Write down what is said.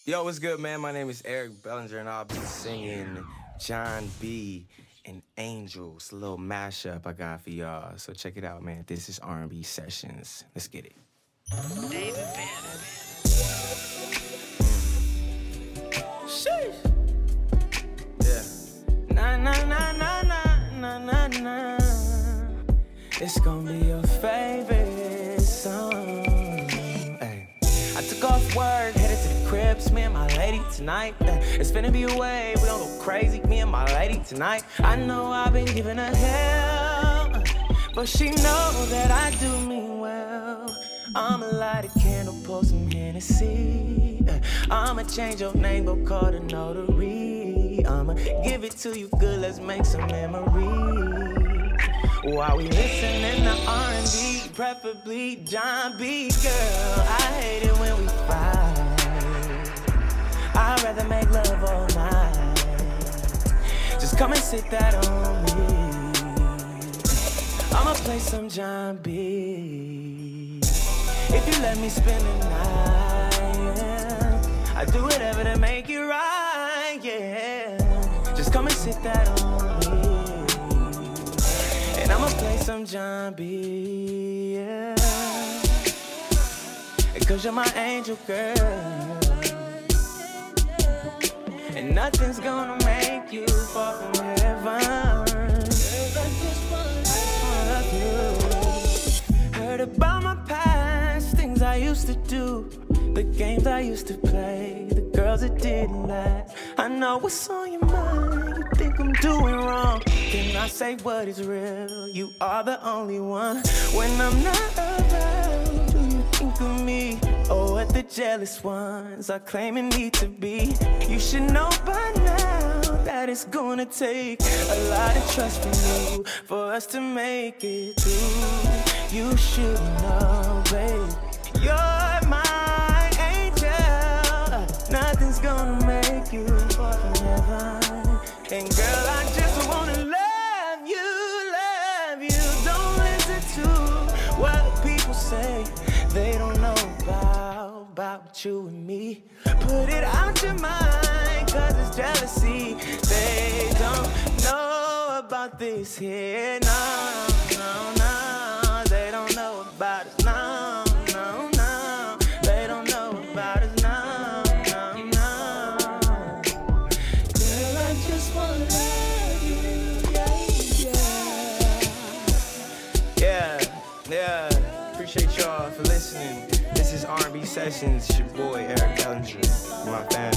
Yo, what's good, man? My name is Eric Bellinger, and I'll be singing Jon B and Angel. It's a little mashup I got for y'all. So check it out, man. This is R&B Sessions. Let's get it. Sheesh. Yeah. Nah, nah, nah, nah, nah, nah, nah, nah. It's gonna be your favorite song. I took off work, headed to the cribs, me and my lady tonight. It's finna be a wave, we gon' go crazy, me and my lady tonight. I know I've been giving her hell, but she know that I do mean well. I'ma light a candle, pour some Hennessy. I'ma change your name, go call the notary. I'ma give it to you good, let's make some memories. While we listening to R&B, preferably Jon B, girl. I hate it when we fight. I'd rather make love all night. Just come and sit that on me. I'ma play some Jon B. If you let me spend the night, yeah. I do whatever to make it right, yeah. Just come and sit that on me. And I'ma play some Jon B, yeah. Cause you're my angel, girl. And nothing's gonna make you fall from heaven. Girl, I just wanna love you. Heard about my past, things I used to do, the games I used to play, the girls that didn't last. I know what's on your mind, you think I'm doing wrong. Can I say what is real? You are the only one. When I'm not around, do you think of me? Oh, what the jealous ones are claiming me to be. You should know by now that it's gonna take a lot of trust from you for us to make it through. You should know, babe, you're my angel. Nothing's gonna make you fall from heaven. And girl, I just wanna love you. Don't listen to what people say. They don't know about you and me. Put it out your mind, cause it's jealousy. They don't know about this here, no, no, no. They don't know about us, no, no, no. They don't know about us, no, no, no. Girl, I just wanna love you, yeah, yeah. Yeah, appreciate y'all for listening. This is R&B Sessions, it's your boy Eric Bellinger, my family.